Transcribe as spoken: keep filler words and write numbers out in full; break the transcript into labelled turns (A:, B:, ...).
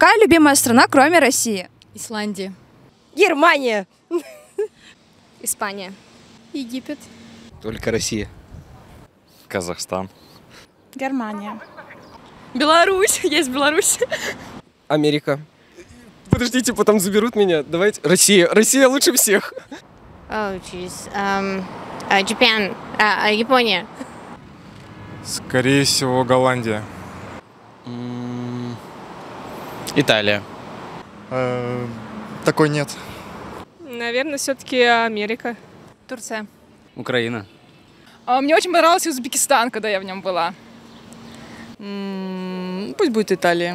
A: Какая любимая страна, кроме России?
B: Исландия.
C: Германия.
D: Испания.
B: Египет.
E: Только Россия.
F: Казахстан.
B: Германия.
C: Беларусь. Есть Беларусь.
G: Америка. Подождите, потом заберут меня. Давайте. Россия. Россия лучше всех.
D: Oh, jeez. Um, uh, Japan. Uh, uh, Япония.
F: Скорее всего, Голландия.
E: Италия.
F: Э, такой нет.
C: Наверное, все-таки Америка.
B: Турция.
E: Украина.
B: А, мне очень понравился Узбекистан, когда я в нем была.
H: Пусть будет Италия.